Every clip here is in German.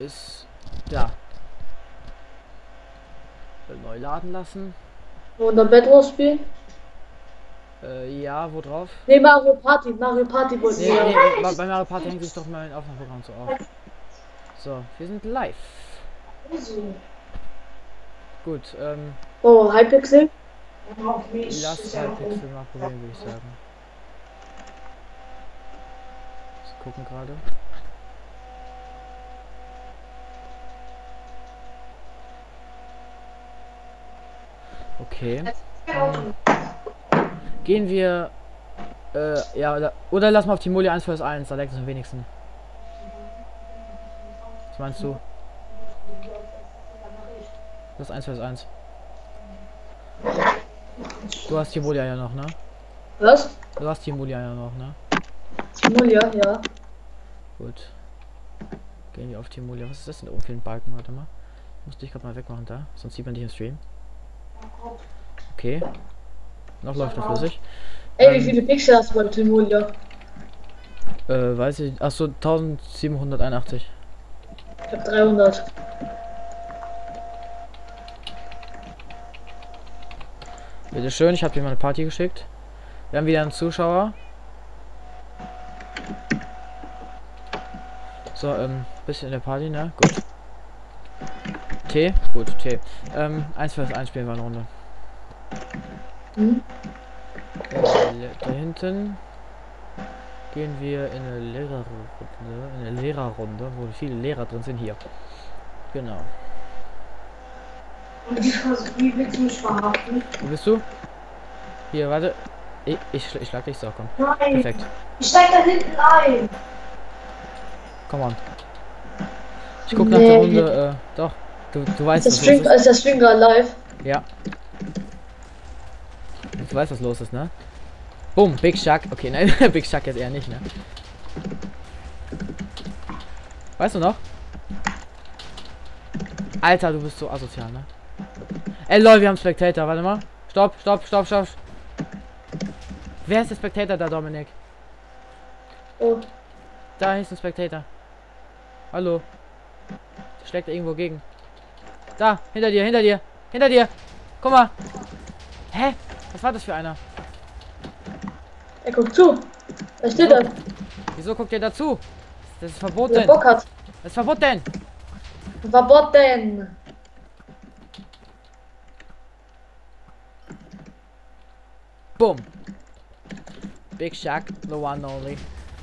ist da. Neu laden lassen. Oder Bedwars spielen? Ja, wo drauf? Ne, Mario Party. Mario Party wollten Nee, wir. nee, bei Mario Party hängt sich doch mein Aufnahmeprogramm so auf. So, wir sind live. Gut, Oh, Hypixel. lass Hypixel mal probieren, würde ich sagen. Wir gucken gerade. Okay. Gehen wir. Ja, oder lass mal auf die Moli 1 vs 1, da leckt es am wenigsten. Was meinst du? Das 1 vs 1. Du hast die Moli ja noch, ne? Was? Du hast die Moli ja noch, ne? Simulia, ja. Gut. Gehen wir auf die Moli. Was ist das denn da oben für ein Balken? Warte mal. Musste ich gerade mal wegmachen da, sonst sieht man dich im Stream. Okay. Noch läuft er flüssig. Ey, wie viele Pixel hast du bei Simulia? Weiß ich. Achso, 1781. Ich hab 300. Bitte schön, ich habe dir mal eine Party geschickt. Wir haben wieder einen Zuschauer. So, bisschen in der Party, ne? Gut. T? Gut, T. 1 vs 1 spielen wir eine Runde. Hm? Da hinten gehen wir in eine Lehrerrunde, wo viele Lehrer drin sind. Hier. Genau. Wie willst du mich verhaften? Wo bist du? Hier, warte. Ich schlag dich, so, komm. Nein. Perfekt. Ich steig da hinten ein. Come on. Ich guck nach der Runde, doch. Du weißt, was los ist. Ist der Stream gerade live? Ja. Du weißt, was los ist, ne? Boom, Big Shark. Okay, nein, Big Shark jetzt eher nicht, ne? Weißt du noch? Alter, du bist so asozial, ne? Ey, lol, wir haben Spectator. Warte mal. Stopp. Wer ist der Spectator da, Dominik? Oh. Da ist ein Spectator. Hallo. Der schlägt irgendwo gegen. Da, hinter dir. Guck mal. Hä? Was war das für einer? Er guckt zu. Da steht er. Wieso guckt ihr dazu? Das ist Wer verboten. Bock hat. Das ist verboten. Verboten. Boom. Big Shark, the one only.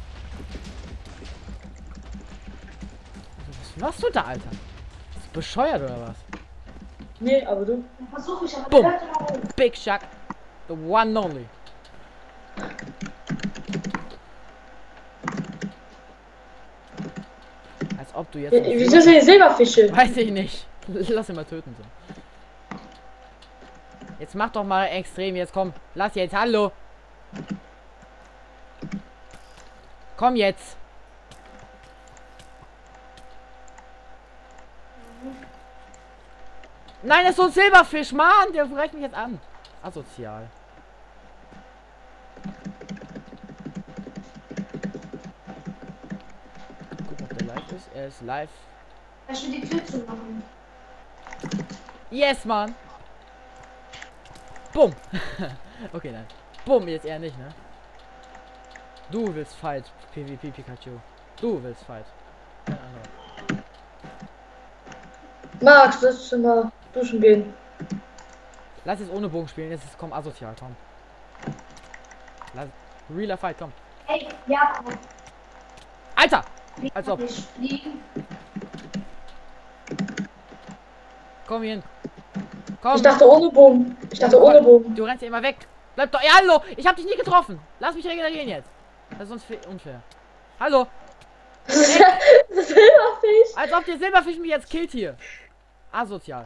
Was machst du da, Alter? Ist du bescheuert oder was? Nee, aber du. Versuch ich aber. Boom. Big Shark, the one only. Als ob du jetzt. Wieso sind die Silberfische? Weiß ich nicht. Lass ihn mal töten so. Jetzt mach doch mal extrem. Jetzt komm. Lass jetzt. Hallo. Komm jetzt. Nein, das ist so ein Silberfisch, Mann. Der reicht mich jetzt an. Asozial. Gucken, ob der live ist. Er ist live. Ich will die Tür zumachen. Yes, Mann. Bumm. Okay, nein. Bumm, jetzt eher nicht, ne? Du willst fight, PvP Pikachu. Du willst fight. Kein anderer. Max, lass uns mal duschen gehen. Lass es ohne Bogen spielen, jetzt ist komm asozial, komm. Lass realer Fight, komm. Ey, ja, Alter! Als ob. Komm hier hin. Komm. ich dachte ohne Bogen. Ohne Bogen. Du rennst ja immer weg. Bleib doch. Ja, hallo! Ich hab dich nicht getroffen. Lass mich regenerieren jetzt. Das ist sonst unfair. Hallo! Silberfisch. Als ob der Silberfisch mich jetzt killt hier. Asozial.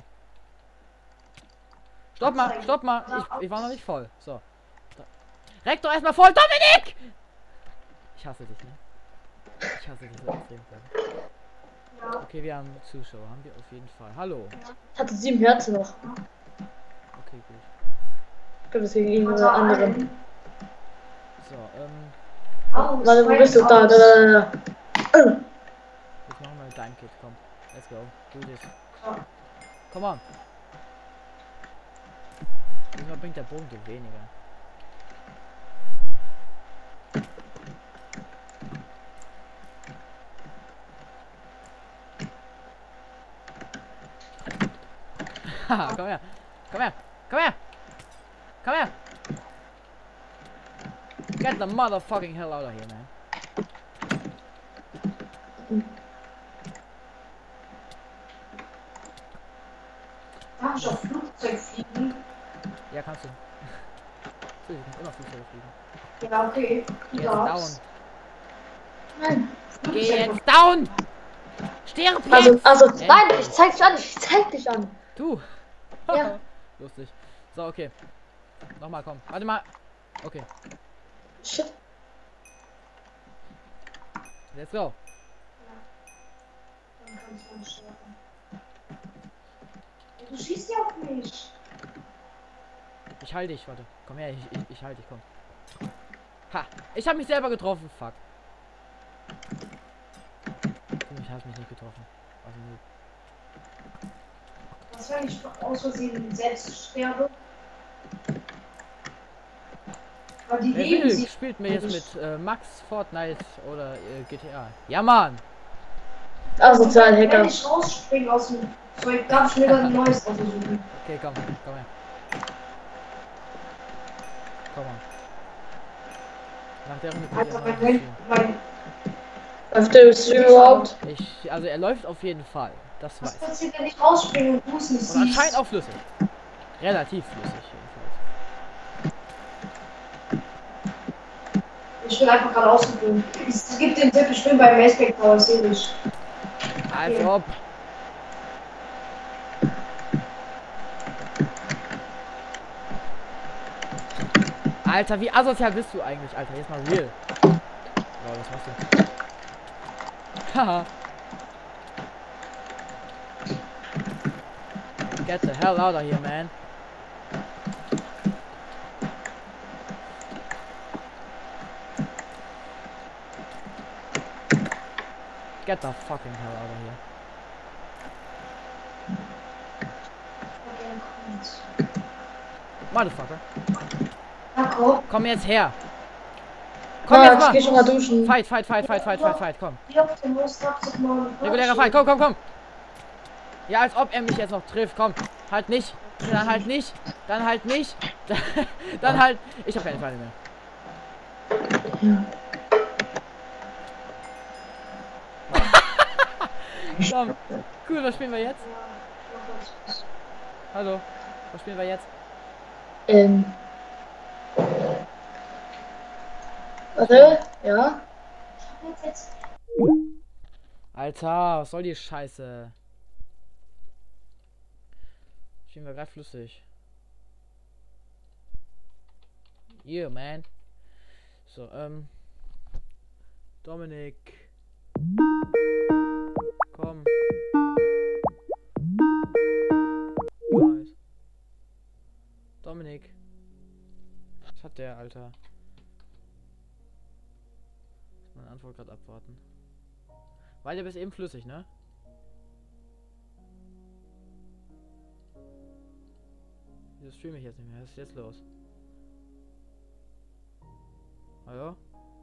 Stopp mal. Ich war noch nicht voll. So. Reck doch erstmal voll. Dominik! Ich hasse dich, ne? Ich hasse dich so extrem. Okay, wir haben Zuschauer. Haben wir auf jeden Fall. Hallo. Ich hatte 7 Herzen noch. Okay, gut. Ich glaube, das gegen irgendeine andere. So, Warte, wo bist du? Da. jetzt machen wir dein Kit, komm. Let's go. Do this. Ja. Come on. Diesmal bringt der Bogen dir weniger. Haha, komm her. Komm her. Komm her. Komm her. Get the motherfucking hell out of here, man. Darf ich auf Flugzeug fliegen? Ja, kannst du. Du kannst immer Flugzeuge fliegen. Ja, okay. Geh Du jetzt darfst. down. Nein. Geh Flugzeug. jetzt down! Stirb Also, jetzt! nein, ich zeig dich an, ich zeig dich an. Du! Ja. Lustig. So, okay. Nochmal, komm. Warte mal. Okay, Shit. let's go. Dann kannst du uns sterben. Du schießt ja auf mich. Ich halte dich, warte. Komm her, ich halte dich, komm. Ha! Ich habe mich selber getroffen, fuck. Ich habe mich nicht getroffen. Also nur. Was, wenn ich aus Versehen selbst sterbe? Aber die Wer leben will, sich. spielt mir jetzt mit Max, Fortnite oder GTA. Ja, Mann! Asozial Hacker. Wenn ich rausspringe aus dem Zeug, darf ich mir dann ein neues aussuchen. Okay, komm her. Komm mal. Nach der Runde könnt ihr Alter, noch ein bisschen- Läuft der Stream überhaupt? Also er läuft auf jeden Fall. Das Was weiß ich. passiert, wenn ich rausspringe und du es nicht Und siehst? anscheinend auch flüssig. Relativ flüssig jedenfalls. Ich will einfach gerade ausprobieren. Es gibt den Tipp, ich bin beim Maceback Tower, sehe ich. Als Okay. ob. Alter, wie asozial bist du eigentlich, Alter? Jetzt mal real. Oh, was machst du? Haha. Get the hell out of here, man. Get the fucking hell out of here. Motherfucker. Marco, Komm jetzt her. Komm Max, jetzt geh mal. schon mal duschen. Fight, komm. wie auf dem Most mal. Regulärer Fight, komm. Ja, als ob er mich jetzt noch trifft, komm. Halt nicht. Dann halt nicht. Dann halt nicht. Dann halt. Ich hab keine Pfeile mehr. Ja. Komm. Cool, was spielen wir jetzt? Hallo. Was spielen wir jetzt? Warte, ja. Alter, was soll die Scheiße? Spielen wir gerade flüssig. Yeah, man. So, Dominik. Komm. Nice. Dominik. Was hat der, Alter? Meine Antwort gerade abwarten. Weil der bist eben flüssig, ne? Wieso streame ich jetzt nicht mehr? Was ist jetzt los? Hallo?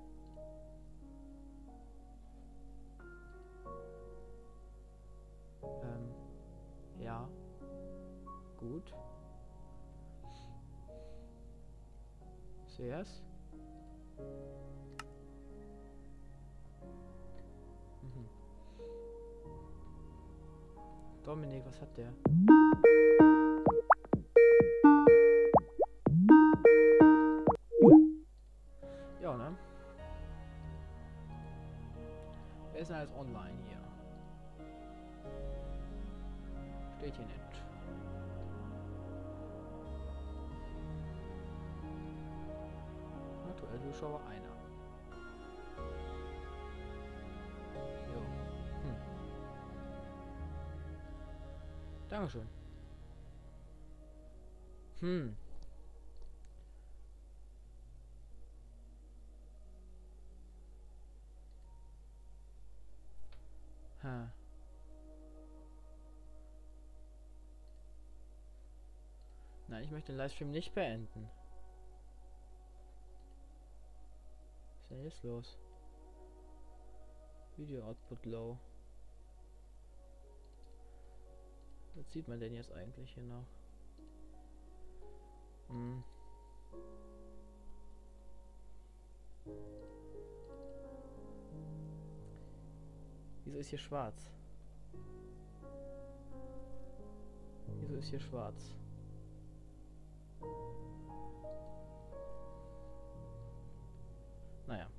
Ja. Gut. CS? Mhm. Dominik, was hat der? Ja, ne? Wer ist denn alles online hier? Steht hier nicht. Aktuell Zuschauer einer. Jo. Dankeschön. Ha. Nein, ich möchte den Livestream nicht beenden. Was ist denn jetzt los? Video Output low. Was sieht man denn jetzt eigentlich hier noch? Hm. Wieso ist hier schwarz? Wieso ist hier schwarz? Naja.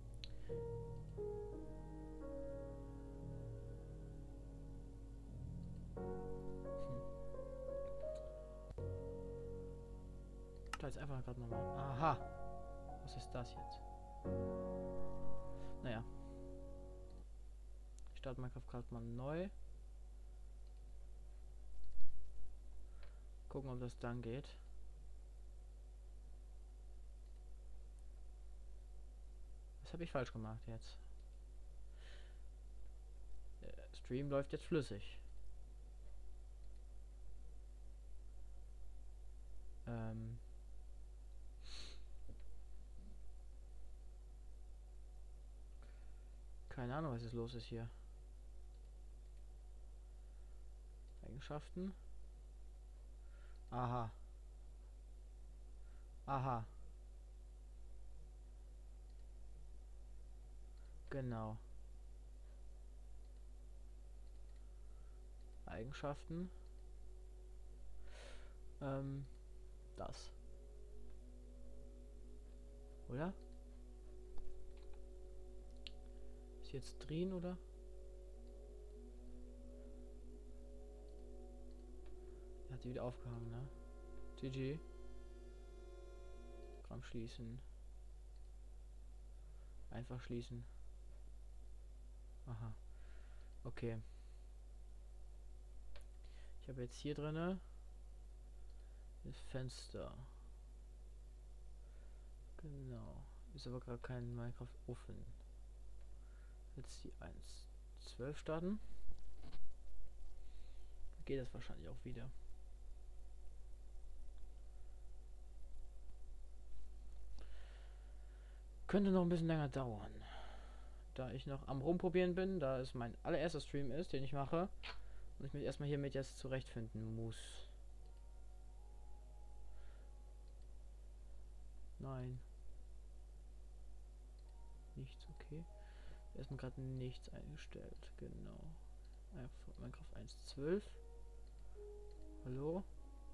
Jetzt einfach gerade nochmal. Aha. Was ist das jetzt? Naja. Ich starte Minecraft gerade mal neu. Gucken, ob das dann geht. Was habe ich falsch gemacht jetzt? Der Stream läuft jetzt flüssig. Keine Ahnung, was jetzt los ist hier. Eigenschaften. Aha. Aha. Genau. Eigenschaften. Das. Oder? Ist jetzt drin, oder? Er hat die wieder aufgehangen, ne? GG. Programm schließen. Einfach schließen. Aha. Okay. Ich habe jetzt hier drinne das Fenster. Genau. Ist aber gerade kein Minecraft offen. Jetzt die 1.12 starten. Geht das wahrscheinlich auch wieder. Könnte noch ein bisschen länger dauern. Da ich noch am Rumprobieren bin, da es mein allererster Stream ist, den ich mache. Und ich mich erstmal hiermit jetzt zurechtfinden muss. Nein. Nichts, okay. Erstmal gerade nichts eingestellt, genau. Einfach Minecraft 1.12. Hallo?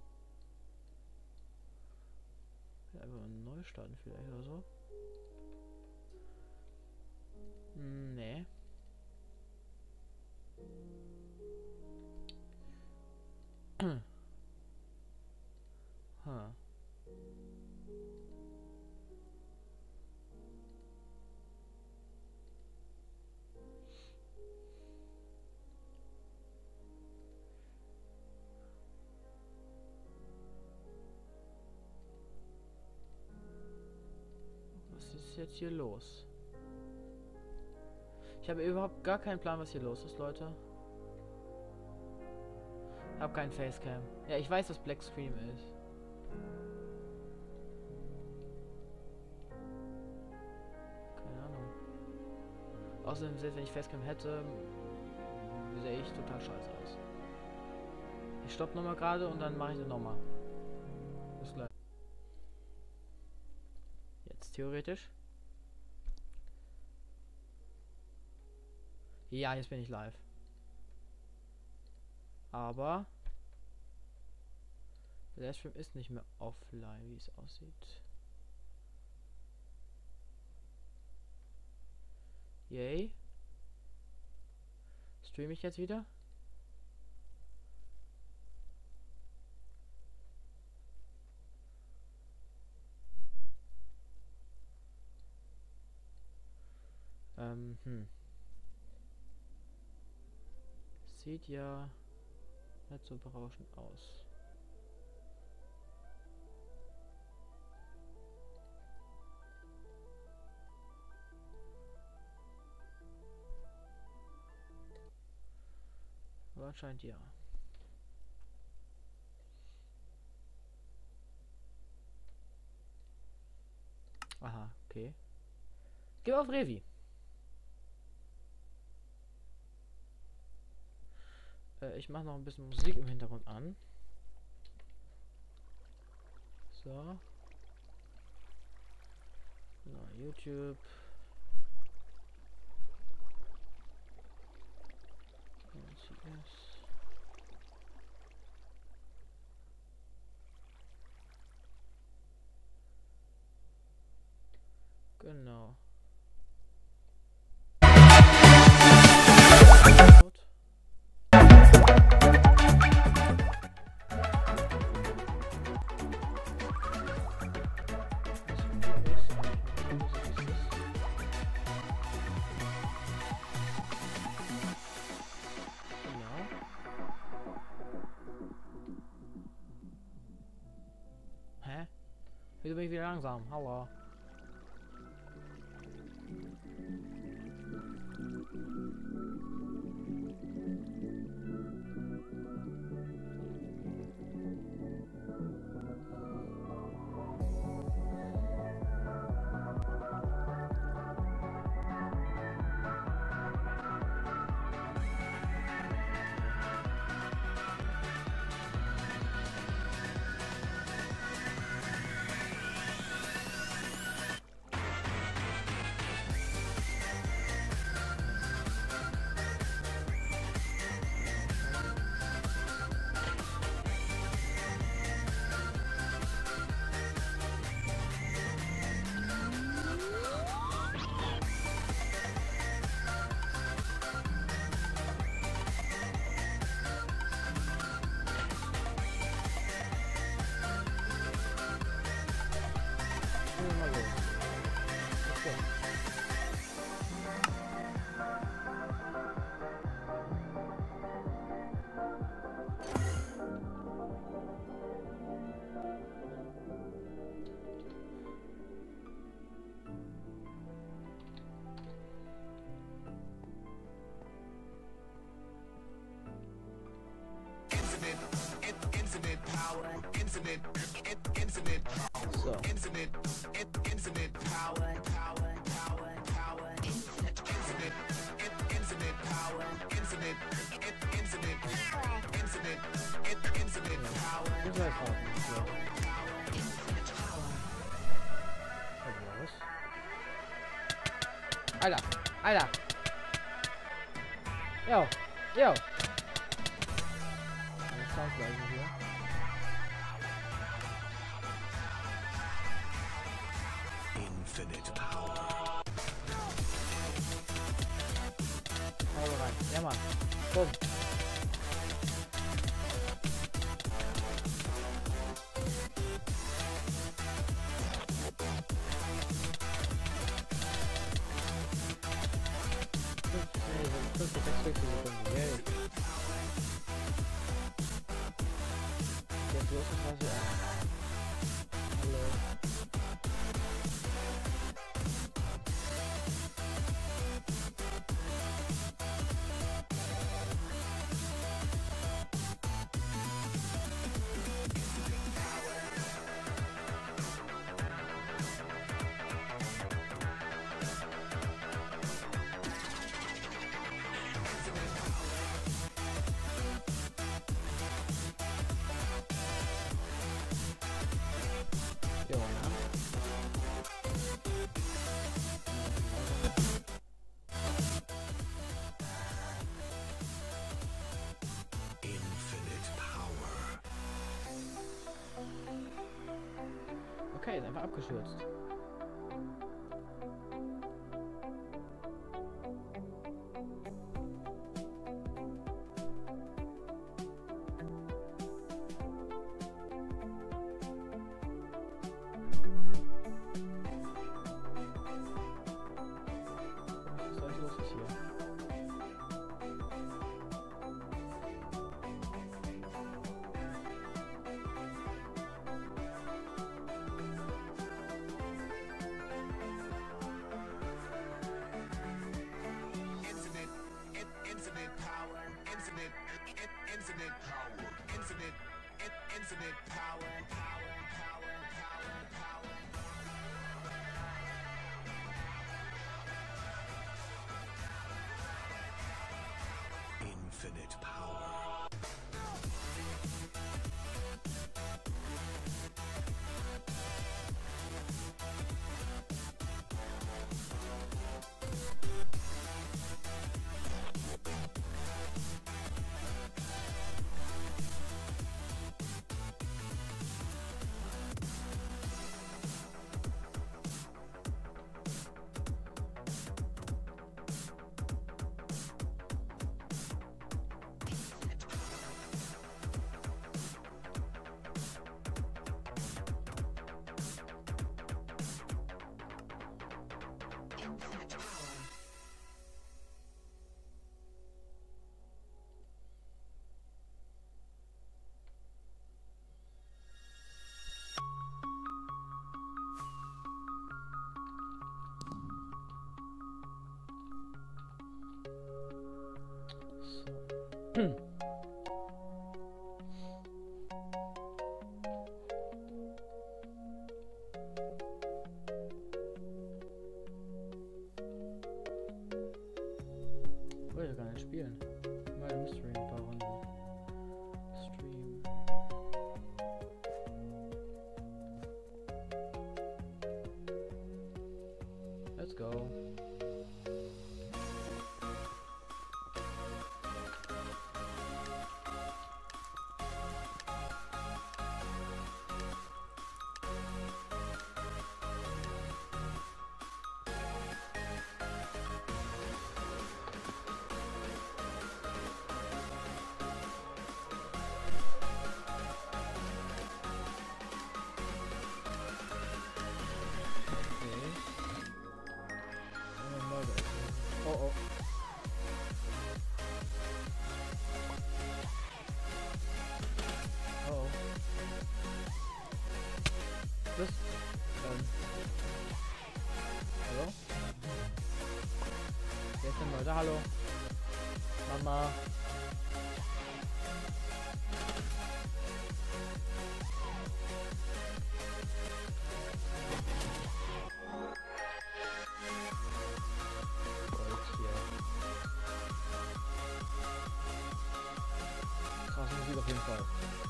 Ja, einfach neu starten vielleicht oder so. Nee. Huh. Was ist jetzt hier los? Ich habe überhaupt gar keinen Plan, was hier los ist, Leute. Hab keinen Facecam. Ja, ich weiß, was Black Screen ist. Keine Ahnung. Außerdem, selbst wenn ich Facecam hätte, sehe ich total scheiße aus. Ich stopp nochmal gerade und dann mache ich das nochmal. Bis gleich. Jetzt theoretisch. Ja, jetzt bin ich live. Aber der Stream ist nicht mehr offline, wie es aussieht. Yay. Streame ich jetzt wieder? Sieht ja nicht so berauschend aus. Aber anscheinend ja. Okay. Geh auf Revi. Ich mache noch ein bisschen Musik im Hintergrund an. So. Na, YouTube. CS. Genau. Hä? Wieso bin ich wieder langsam? Hallo. So. Alter, Alter. Jo, jo. Das Soundweise hier. Infinite power. Hau rein. Ja, Mann. Komm. Jetzt los ist was hier. Hallo. Jo, ja. Infinite power. Okay, ist einfach abgestürzt. Was ist los ist hier? Infinite power. Infinite power. Infinite power. infinite power. Wollte gar nicht spielen. Mal Mystery ein paar Runden. Stream. Let's go. Oh oh. Oh oh. Das? Hallo? Wer ist denn Leute? Hallo? Mama. Krass Musik auf jeden Fall.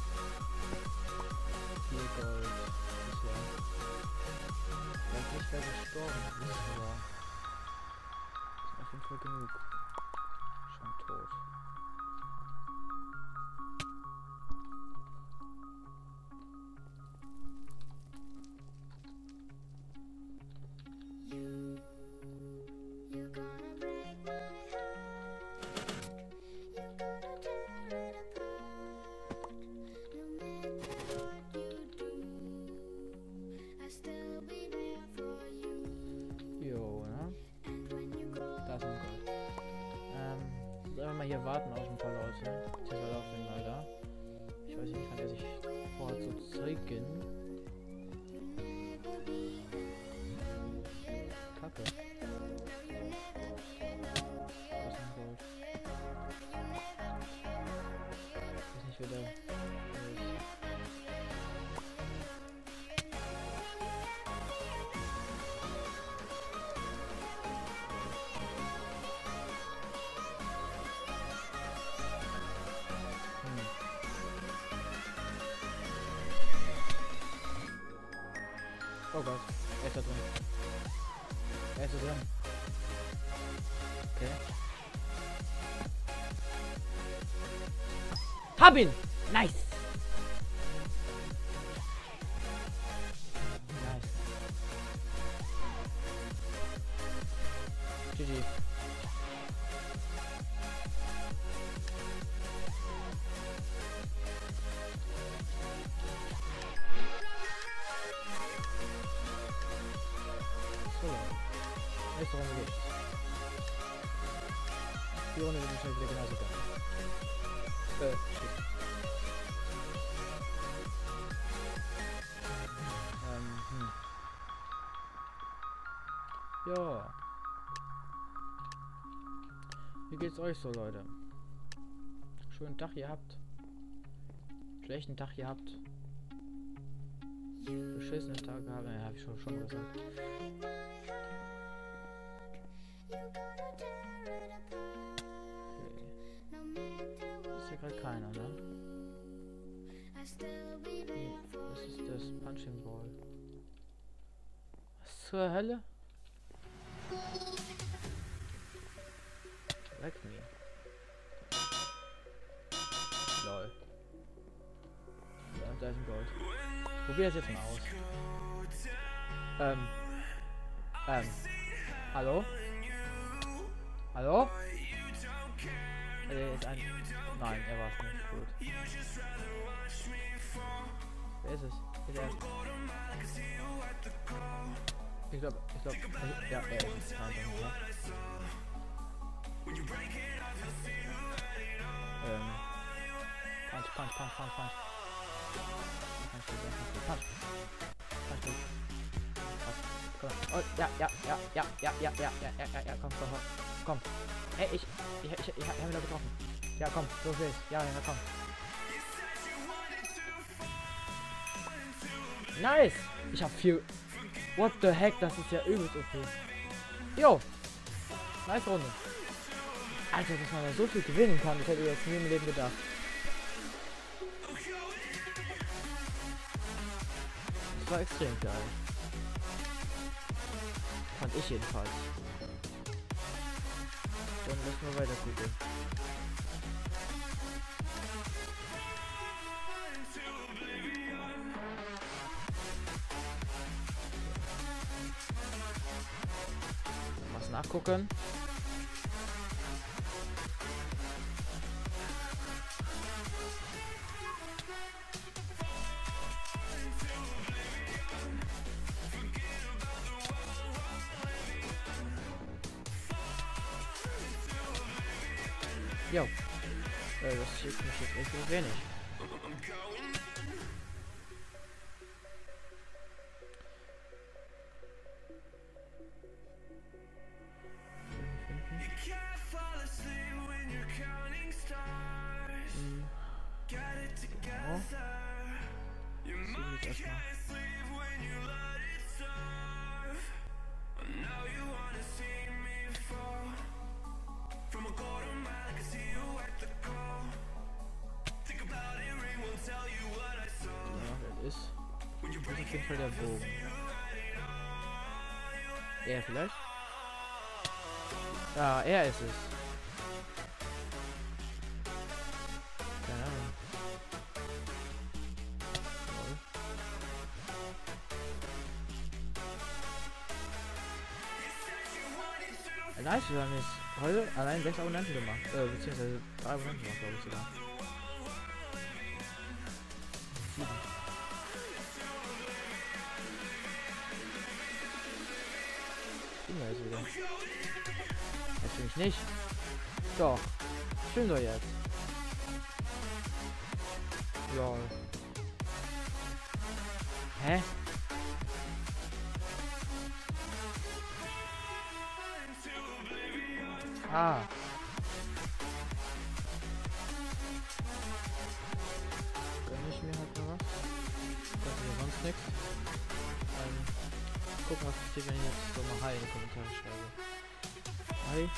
Viel Gold. Bisher. Ich weiß nicht, wer gestorben ist, aber ist auf jeden Fall genug. Schon tot. Jo, ne? Da ist ein Gold. Sollen wir mal hier warten auf ein paar Leute? Beziehungsweise auf den mal da. Ich weiß nicht, kann er sich vorhat zu zeigen. Kacke. Da ist ein Gold. Ich weiß nicht, wer der ist. Oh Gott, er ist da drin. Er ist da drin. Okay. Hab ihn! Nice! Nice. GG. So, nächste Runde geht's. Die Runde wird wahrscheinlich wieder genauso geil. Shit. Ja. Wie geht's euch so, Leute? Schönen Tag gehabt. Schlechten Tag gehabt. Beschissenen Tag gehabt. Ja, hab ich schon gesagt. Okay. gerade keiner, ne? Was ist das? Punching Ball. Was zur Hölle? Leck mir. Lol. Ja, da ist ein Gold. Probier das jetzt mal aus. Hallo? Hallo? Ist ein... Nein, er war es nicht. Gut. Wer ist es? Ist er? Ich glaube, ja, er ist es. Nein, ja. Punch. Punch. Oh, ja, komm. Hey, ich hab ihn da getroffen. Ja, komm, so ist es. Ja, komm. Nice! Ich hab viel... What the heck, das ist ja übelst okay. Jo! Nice Runde. Alter, dass man da so viel gewinnen kann, das hätte ich jetzt nie im Leben gedacht. Das war extrem geil. Fand ich jedenfalls. Dann lassen wir weiter gucken. Was nachgucken. Jo. Das schickt mich jetzt echt wenig. Ist auf jeden Fall der Bogen. Er vielleicht? Ja, er ist es. Keine Ahnung. Nice, wir haben jetzt heute allein 6 Abonnenten gemacht. Beziehungsweise 3 Abonnenten gemacht, glaube ich sogar. 7. Jetzt wieder. Natürlich nicht. Doch. Stimmt doch jetzt. Ja. Hä? Ah. Gönn ich mir halt mal was. Kostet ja sonst nichts. Gucken, was passiert, wenn ich jetzt so mal Hi in die Kommentare schreibe. Hi.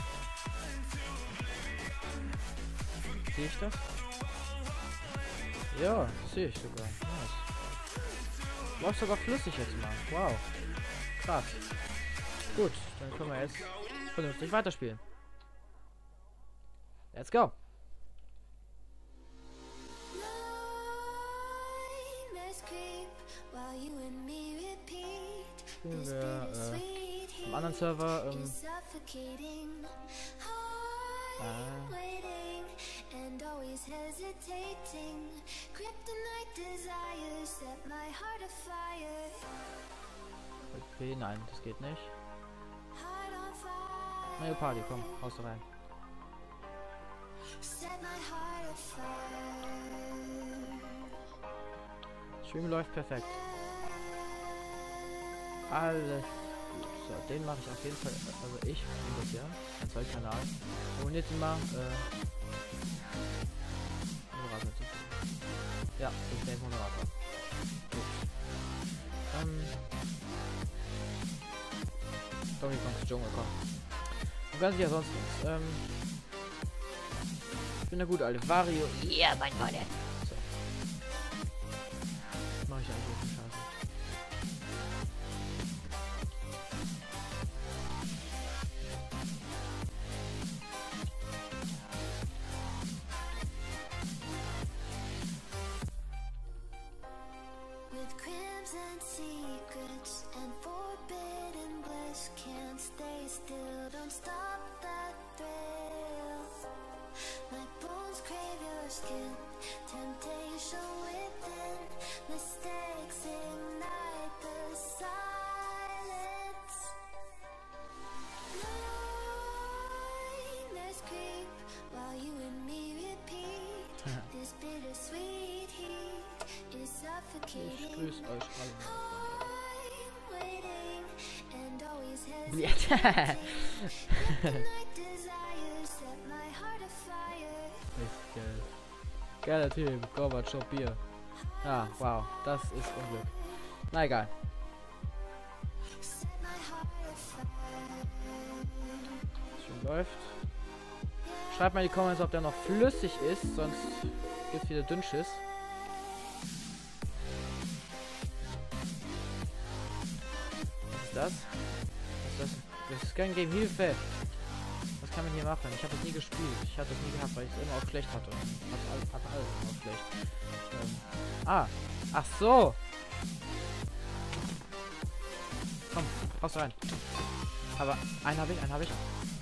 Sehe ich das? Ja, sehe ich sogar. Nice. Läuft sogar flüssig jetzt mal. Wow. Krass. Gut, dann können wir jetzt vernünftig weiterspielen. Let's go. Spielen wir am anderen Server okay, nein, das geht nicht. Mario Party, komm, haust du rein. Stream läuft perfekt. Alles gut. So, den mache ich auf jeden Fall. Also ich finde das ja. Ein zweiter Kanal. Abonniert ihn mal. Moderator. Ja, ich bin Moderator. Gut. Donkey Kong's Dschungel, komm. Du kannst ja sonst nichts. bin der gute alte Wario. Ja, mein Mann. So. Was mache ich eigentlich auf den Scheiße? With crimson secrets and forbidden bliss, can't stay still, don't stop that thrill. My bones crave your skin, temptation within, mistakes ignite the silence. Nightmares creep while you and me repeat. This bittersweet heat is Ich suffocating. grüße euch alle. I'm waiting and always Ja. hesitating. Night desires set my heart afire. Richtig geil. Geiler Typ, Gorbatschow Bier. Ah, wow, das ist Unglück. Na egal. Set my heart afire. Schön läuft. Schreibt mal in die Comments, ob der noch flüssig ist, sonst gibt's wieder Dünnschiss. Was ist das? Was ist das? Das ist kein Game. Hilfe! Was kann man hier machen? Ich habe das nie gespielt. Ich hatte das nie gehabt, weil ich es immer auf schlecht hatte. Hatte alles immer auf schlecht. Ach so! Komm, raus rein. Aber einen habe ich.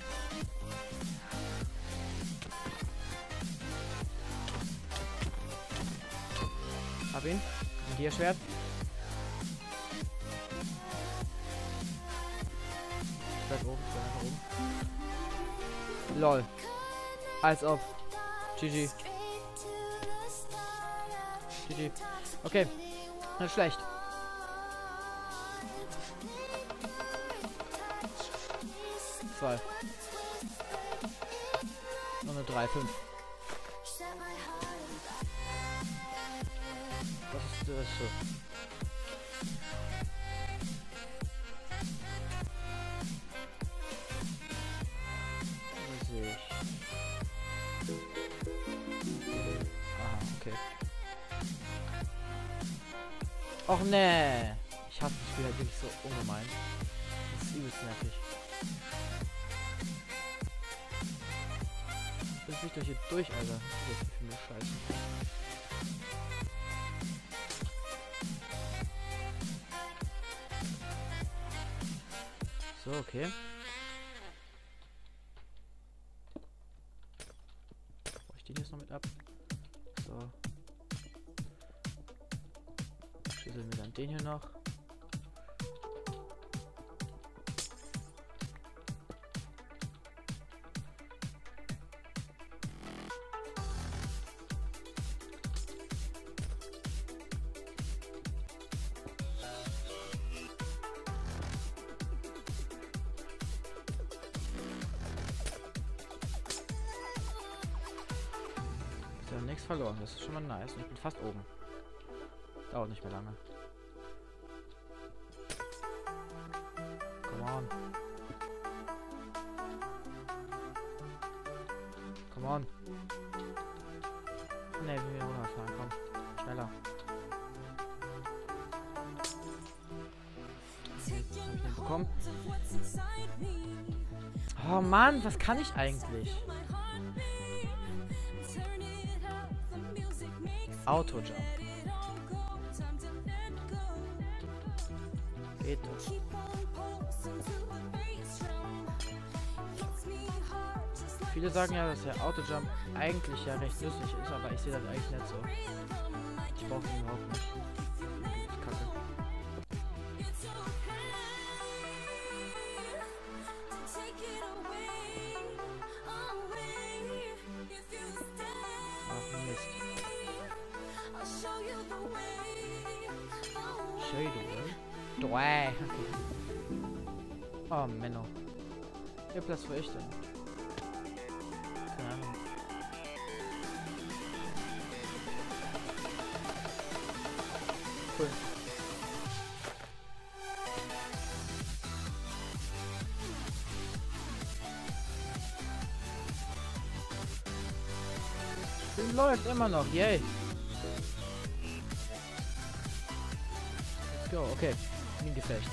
Hab ihn. Ein Gierschwert. Schwert oben, Schwert einfach oben. Lol. Als ob. GG. GG. Okay. Nicht schlecht. Zwei. Noch eine 3, 5. Was ist das so? Was sehe ich? Aha, okay. Och nee! Ich hasse das Spiel halt wirklich so ungemein. Das ist übelst nervig. Das ist durch hier durch, Alter. Was ist das für eine Scheiße? So, okay. Brauche ich den jetzt noch mit ab? So. Schüsseln wir dann den hier noch. Nichts verloren, das ist schon mal nice. Und ich bin fast oben. Dauert nicht mehr lange. Come on. Come on. Ne, wir wieder runterfahren, komm. Schneller. Jetzt hab ich den bekommen. Oh Mann, was kann ich eigentlich? Auto-Jump. Veto. Viele sagen ja, dass der Auto-Jump eigentlich ja recht nützlich ist, aber ich sehe das eigentlich nicht so. Ich brauche ihn überhaupt nicht. Kacke. Ach Mist. Show you the way. Okay. Oh, Menno. Ihr Platz, wo ich denn? Keine Ahnung. Cool. läuft immer noch. Yay. Let's go. Okay. Gefecht.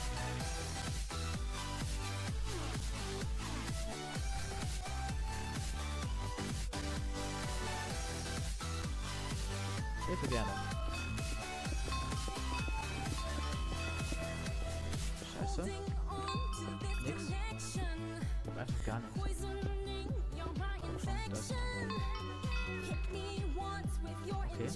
Hilfe gerne. Scheiße. Nix. Einfach gar nichts. Komm schon, das. Okay.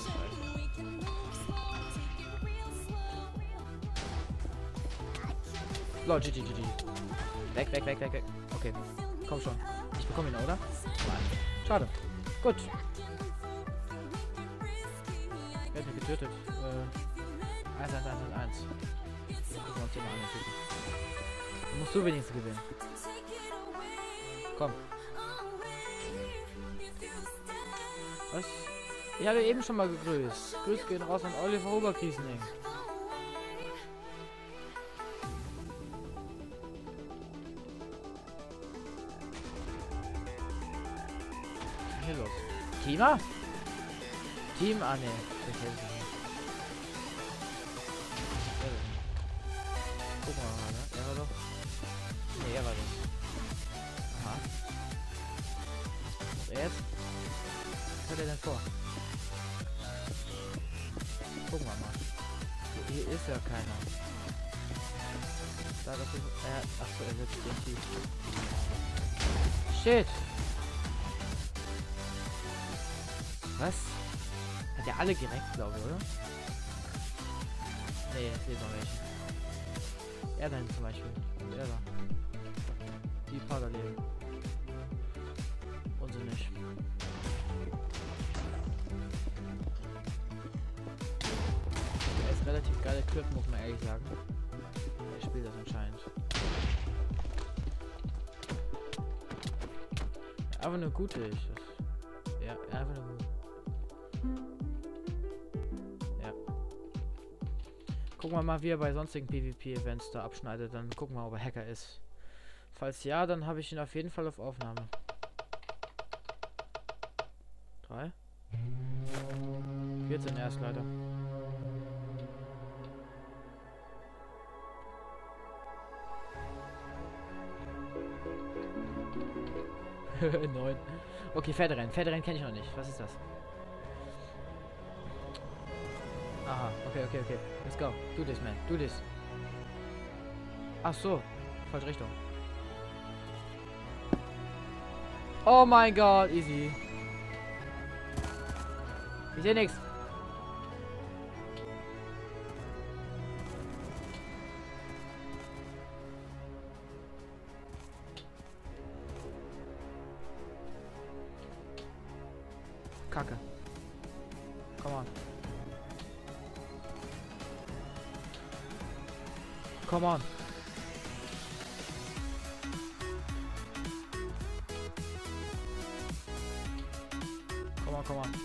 Lol, GG. Weg. Okay. Komm schon. Ich bekomme ihn, oder? Nein. Schade. Gut. Wer hat mich getötet? 1. Gucken wir uns den mal an. Dann musst du wenigstens gewinnen. Komm. Was? Ich habe eben schon mal gegrüßt. Grüß gehen raus an Oliver Oberkiesening. Was ist hier los? Teamer? Team? Ah, ne. Gucken wir mal, ne? Er war doch. Ne, er war das. Aha. Was jetzt? Was hat er denn vor? Gucken wir mal. Hier ist ja keiner. Da das ist. Achso, er wird TNT. Shit! Was? Hat ja alle direkt, glaube ich, oder? Nee, es fehlt noch welche. Er da hinten zum Beispiel. Und er da. Die parallel. Und so nicht. Er ist relativ geile Clip, muss man ehrlich sagen. Er spielt das anscheinend. Ja, aber eine gute ist das. Ja, einfach eine gute. Ja. Gucken wir mal, wie er bei sonstigen PvP-Events da abschneidet. Dann gucken wir, ob er Hacker ist. Falls ja, dann habe ich ihn auf jeden Fall auf Aufnahme. 3. 14 erst leider. Neun. Okay, Pferderennen. Pferderennen kenne ich noch nicht. Was ist das? Aha, okay. Let's go. Do this, man. Do this. Ach so. Falsche Richtung. Oh mein Gott, easy. Ich sehe nichts. Kacke. Come on. Come on. Come on.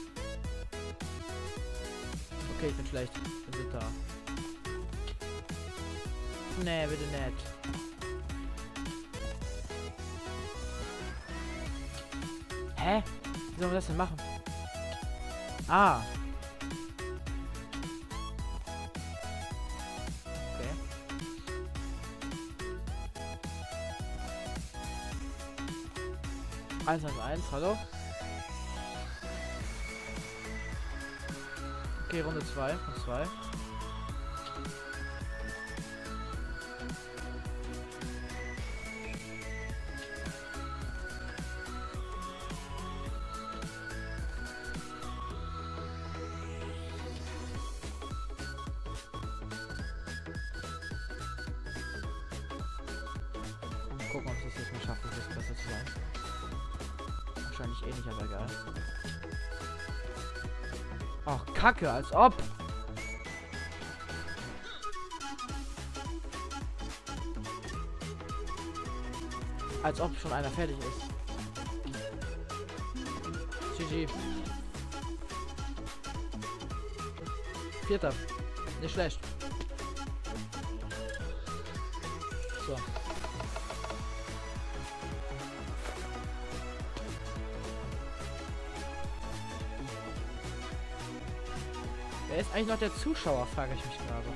Okay, ich bin schlecht. Wir sind da. Nee, bitte nicht. Hä? Wie sollen wir das denn machen? Ah. Okay. Eins, hallo? Okay, Runde 2 von 2. Gucken, ob ich es jetzt mal schaffe, das besser zu sein. Wahrscheinlich eh nicht, aber egal. Ach, Kacke, als ob! Als ob schon einer fertig ist. GG. 4. Nicht schlecht. So. Wer ist eigentlich noch der Zuschauer, frage ich mich gerade.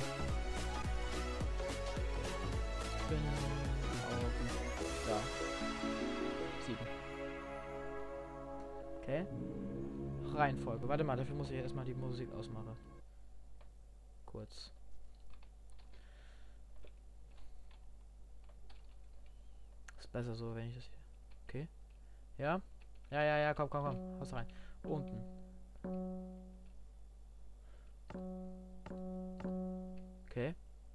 Ich bin auf... Da. 7. Okay. Reihenfolge. Warte mal, dafür muss ich erstmal die Musik ausmachen. Kurz. Ist besser so, wenn ich das hier... Okay. Ja? Ja, komm. Haus rein. Unten. Okay.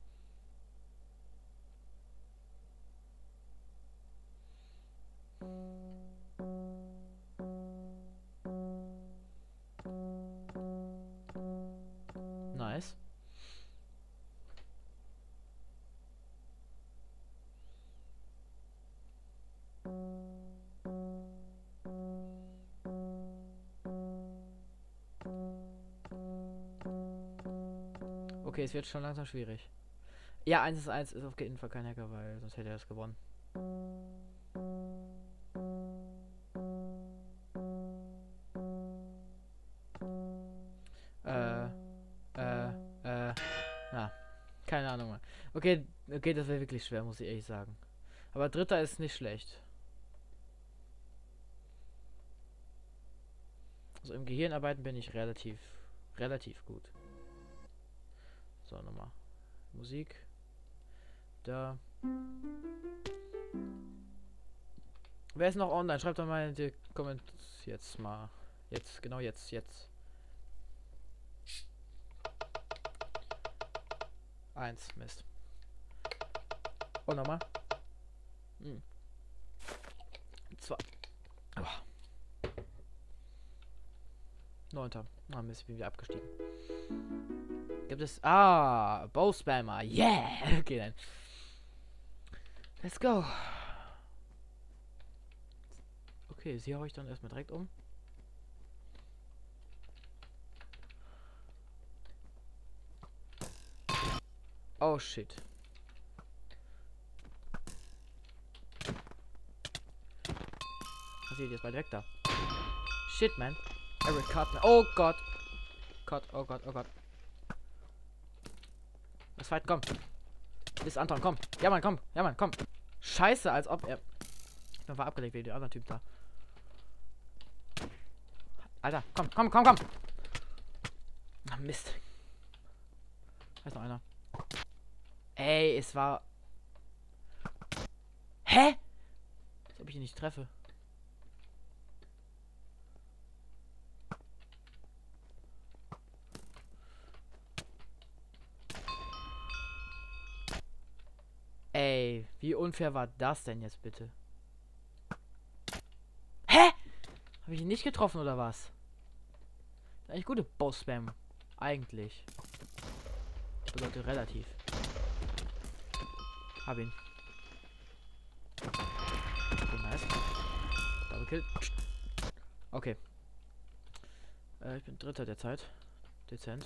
Nice. Okay, es wird schon langsam schwierig. Ja, 1-1 ist auf jeden Fall kein Hacker, weil sonst hätte er es gewonnen. Ja, keine Ahnung mehr. Okay, das wäre wirklich schwer, muss ich ehrlich sagen. Aber dritter ist nicht schlecht. Also im Gehirnarbeiten bin ich relativ gut. So, nochmal. Musik. Da. Wer ist noch online? Schreibt doch mal in die Kommentare jetzt mal. Jetzt, genau jetzt. 1, Mist. Und nochmal. 2. Oh. 9. Ah, Mist, ich bin wieder abgestiegen. Gibt es... Ah, Bow-Spammer. Yeah! Okay, dann. Let's go. Okay, sie haue ich dann erstmal direkt um. Oh, shit. Passiert jetzt mal direkt da. Shit, man. Eric Cartman. Oh Gott. Oh Gott. Das Fight, komm. Ist Anton, komm. Ja, Mann, komm. Scheiße, als ob er... Dann war abgelegt wie die anderen Typen da. Alter, komm. Ach, Mist. Da ist noch einer. Ey, es war... Hä? Als ob ich ihn nicht treffe. Ey, wie unfair war das denn jetzt bitte? Hä? Habe ich ihn nicht getroffen oder was? Das ist eigentlich gute Boss-Spam. Eigentlich. Bedeutet relativ. Hab ihn. Okay, nice. Double Kill. Okay. Ich bin Dritter derzeit. Dezent.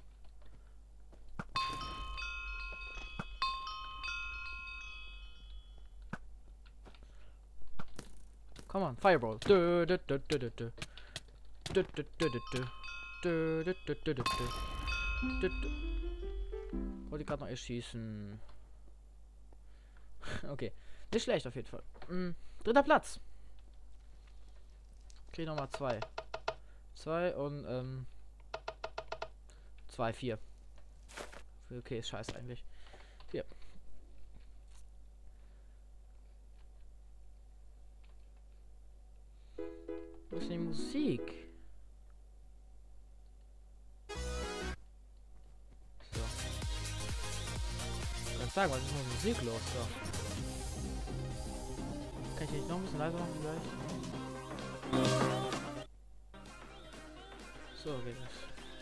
Come on, Fireball. Wollte ich gerade noch erschießen. Okay. Nicht schlecht auf jeden Fall. Dritter Platz. Okay, nochmal 2. 2 und 2, 4. Okay, ist scheiße eigentlich. 4. Wo ist denn die Musik? So. Ich kann sagen, was ist mit Musik los? So. Kann ich nicht noch ein bisschen leiser machen vielleicht? So geht es.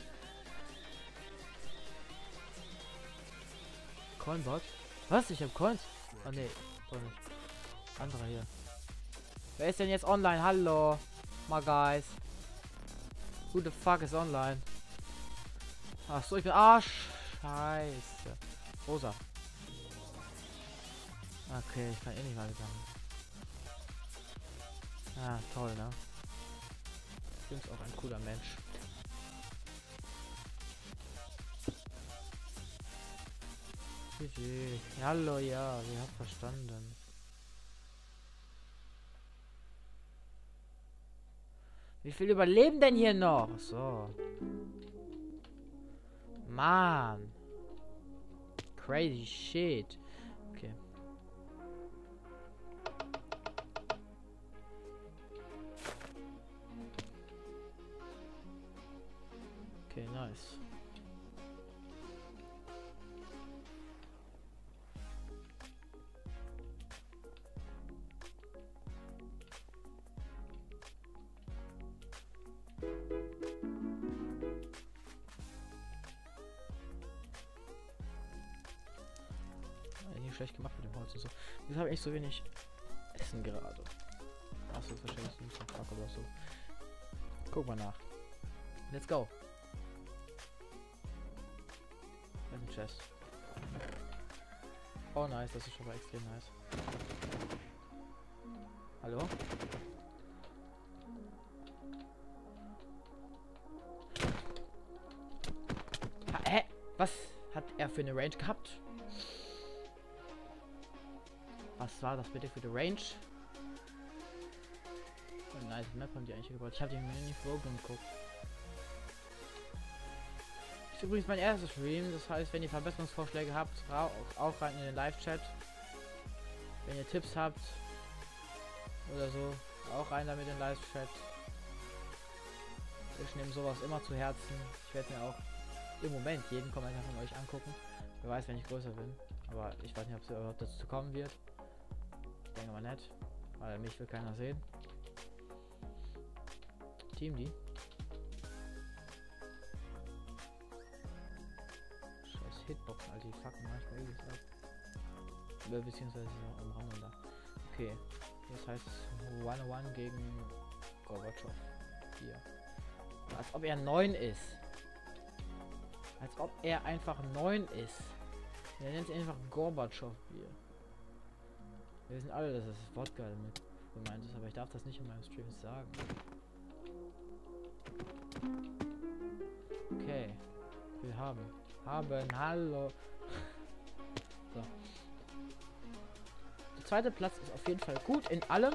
Coinbot? Was? Ich hab Coins? Oh ne, doch nicht. Andere hier. Wer ist denn jetzt online? Hallo? My guys. Who the fuck is online? Ach so, ich bin... Ah, scheiße. Rosa. Okay, ich kann eh nicht weitersagen. Ah, toll, ne? Ich bin auch ein cooler Mensch. GG. Hallo, ja, wir haben verstanden. Wie viel überleben denn hier noch? So. Mann. Crazy shit. Okay. Okay, nice. Nicht schlecht gemacht mit dem Holz und so. Jetzt habe ich so wenig Essen gerade. Achso, das wahrscheinlich nicht so Fuck oder so. Guck mal nach. Let's go. Mit dem Chest. Oh nice, das ist schon mal extrem nice. Hallo? Hä? Was hat er für eine Range gehabt? Was war das bitte für die Range? Oh, nice Map haben die eigentlich gebaut. Ich habe die Mini-Program geguckt. Ist übrigens mein erstes Stream. Das heißt, wenn ihr Verbesserungsvorschläge habt, auch rein in den Live-Chat. Wenn ihr Tipps habt oder so, auch rein damit in den Live-Chat. Ich nehme sowas immer zu Herzen. Ich werde mir auch im Moment jeden Kommentar von euch angucken. Wer weiß, wenn ich größer bin. Aber ich weiß nicht, ob es überhaupt dazu kommen wird. Ich denke mal nicht, weil mich will keiner sehen. Team die. Scheiß Hitboxen, Alter, die fucken manchmal übelst ab. Beziehungsweise am Rahmen da. Okay, das heißt 1-1 gegen Gorbatschow. Hier. Als ob er 9 ist. Als ob er einfach 9 ist. Er nennt sich einfach Gorbatschow hier. Wir wissen alle, dass das Wodka damit gemeint ist, aber ich darf das nicht in meinem Stream sagen. Okay. Wir haben. Hallo. So. Der zweite Platz ist auf jeden Fall gut in allem.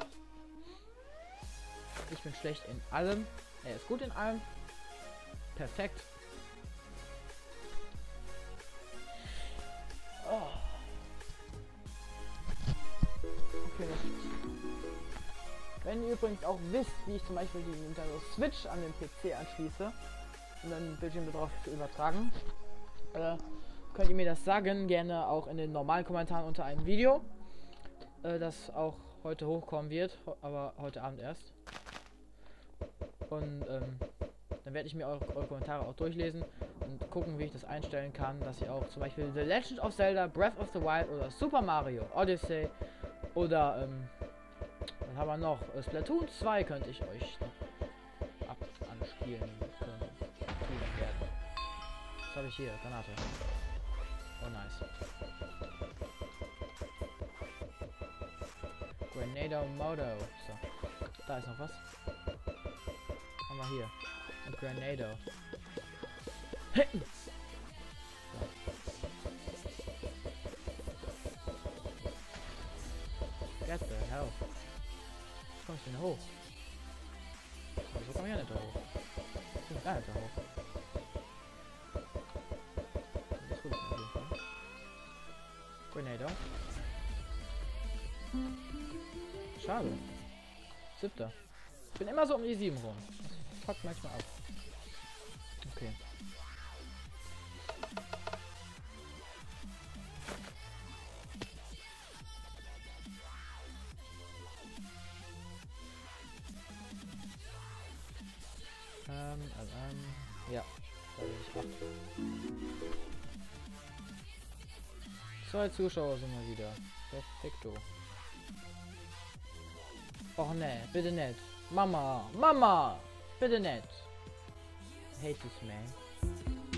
Ich bin schlecht in allem. Er ist gut in allem. Perfekt. Oh. Okay. Wenn ihr übrigens auch wisst, wie ich zum Beispiel die Nintendo Switch an den PC anschließe und dann den Bildschirm darauf übertragen, könnt ihr mir das sagen, gerne auch in den normalen Kommentaren unter einem Video, das auch heute hochkommen wird, aber heute Abend erst. Und dann werde ich mir eure Kommentare auch durchlesen und gucken, wie ich das einstellen kann, dass ihr auch zum Beispiel The Legend of Zelda, Breath of the Wild oder Super Mario Odyssey oder was haben wir noch? Splatoon 2 könnte ich euch noch anspielen können. Was habe ich hier? Granate. Oh nice. Grenado Modo. So. Da ist noch was. Haben wir hier. Und Grenado. So. Get the hell. Wie kommst du denn hoch? So komm ich ja nicht da hoch. Ich bin gar nicht da hoch. Das hol ich mir auf jeden Fall. Grenado. Schade. 7. Ich bin immer so um die 7 rum. Das fuckt manchmal ab. Okay. Ja. Da bin ich 8. 2 Zuschauer sind wir wieder. Perfekto. Och ne, bitte nicht. Mama, Mama, bitte nicht. Hate this man.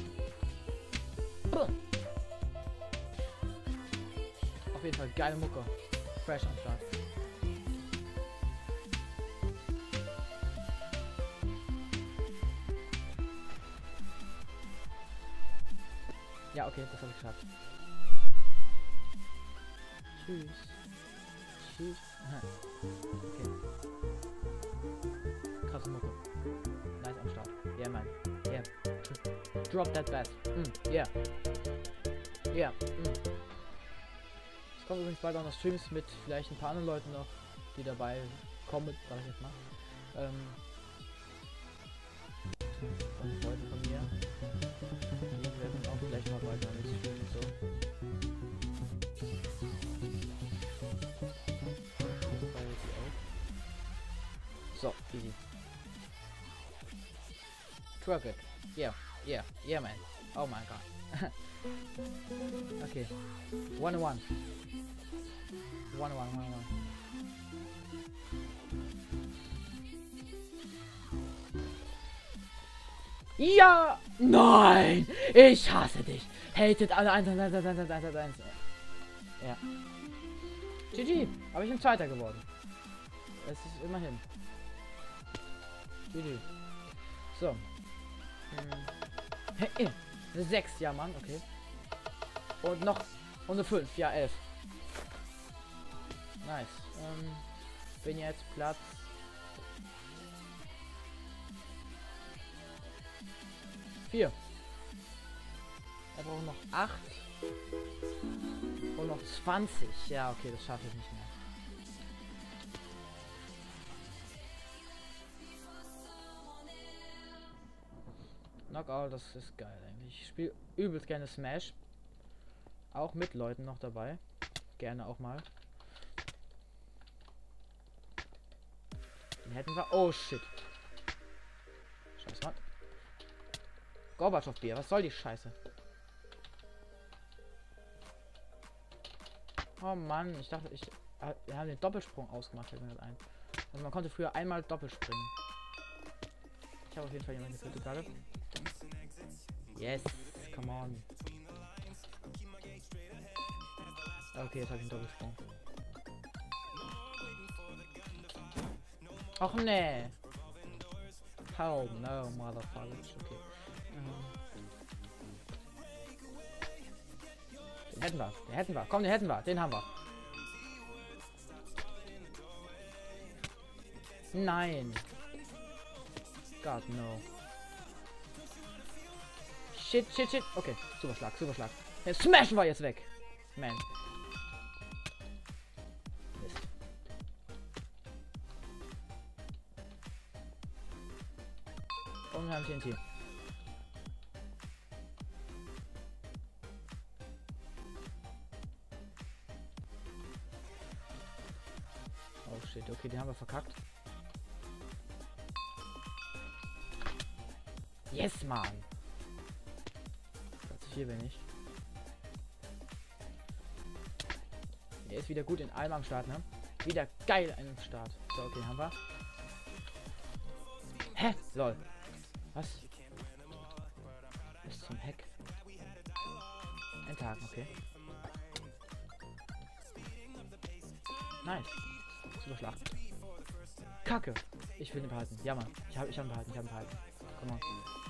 Auf jeden Fall geile Mucke. Fresh am Start. Ja, okay, das habe ich geschafft. Tschüss. Tschüss. Aha. Okay. Krasse Mucke. Nice am Start. Yeah, man. Yeah. Drop that bass. Yeah. Yeah. Es kommt übrigens bald auch noch Streams mit vielleicht ein paar anderen Leuten noch, die dabei kommen, sag ich jetzt mal. Und Leute von mir. Die werden auch vielleicht mal weiter mit streamen und so. So, easy. Truck it. Yeah, yeah, yeah, man. Oh my god. Okay. 1-1. 1-1. Ja! Nein! Ich hasse dich! Hatet alle 1. Ja. GG! Aber ich bin Zweiter geworden. Es ist immerhin. GG. So. Hey, 6, ja Mann, okay. Und noch. Und eine 5, ja 11. Nice. Bin jetzt Platz 4. Er braucht noch 8. Und noch 20. Ja, okay, das schaffe ich nicht mehr. Knockout, das ist geil eigentlich. Ich spiele übelst gerne Smash. Auch mit Leuten noch dabei. Gerne auch mal. Den hätten wir. Oh shit. Scheiß Mann. Gorbatschow-Bier, was soll die Scheiße? Oh Mann, ich dachte, wir haben den Doppelsprung ausgemacht, fällt mir das ein. Also man konnte früher einmal Doppelspringen. Ich habe auf jeden Fall jemanden getötet gerade. Yes, come on. Okay, jetzt habe ich einen Doppelsprung. Och nee. Hell no, motherfucker. Okay. Den hätten wir. Komm, den hätten wir. Den haben wir. Nein. God, no. Shit. Okay, Superschlag. Jetzt smashen wir jetzt weg. Man. Mist. Und wir haben TNT. Oh shit, okay, den haben wir verkackt. Yes, Mann. Platz 4 bin ich. Er ist wieder gut in allem am Start, ne? Wieder geil am Start. So, okay, haben wir. Hä? Lol. Was? Bis zum Heck. Ein Tag, okay. Nice. Superschlag. Kacke. Ich will ihn behalten. Ja, Mann. Ich hab ihn behalten. Komm on.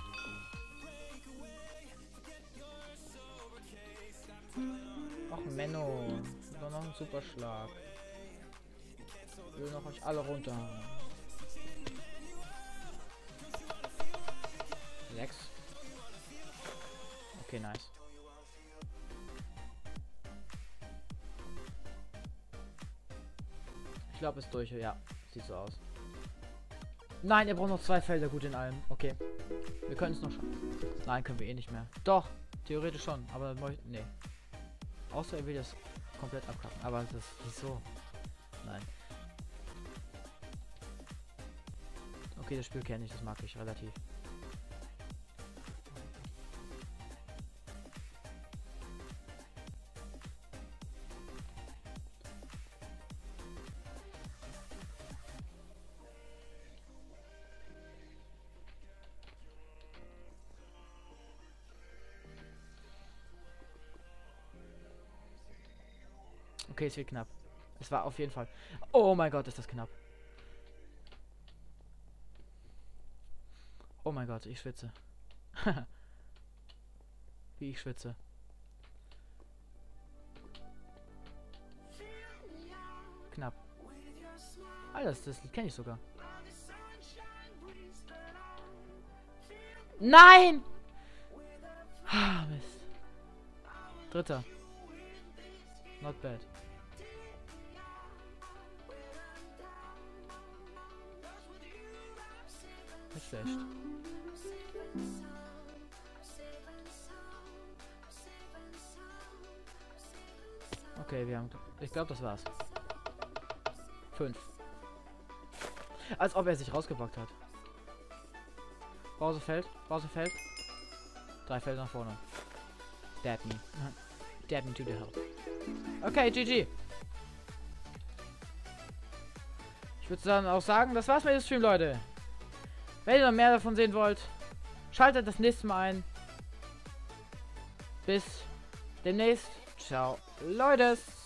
Ach, Menno. Noch ein Superschlag. Ich will noch euch alle runter. 6. Okay, nice. Ich glaube, es ist durch. Ja, sieht so aus. Nein, er braucht noch 2 Felder gut in allem. Okay. Wir können es noch schaffen. Nein, können wir eh nicht mehr. Doch, theoretisch schon. Aber nee. Außer er will das komplett abkacken. Aber das wieso? Nein. Okay, das Spiel kenne ich. Das mag ich relativ. Okay, es wird knapp. Es war auf jeden Fall. Oh mein Gott, ist das knapp. Oh mein Gott, ich schwitze. Wie ich schwitze. knapp. Alter, das kenne ich sogar. Nein! Ah, Mist. Dritter. Not bad. Nicht schlecht. Okay, wir haben... Ich glaube, das war's. 5. Als ob er sich rausgepackt hat. Pausefeld. 3 Felder nach vorne. Dab me. Dab me to the hell. Okay, GG. Ich würde dann auch sagen, das war's mit dem Stream, Leute. Wenn ihr noch mehr davon sehen wollt, schaltet das nächste Mal ein. Bis demnächst. Ciao, Leute.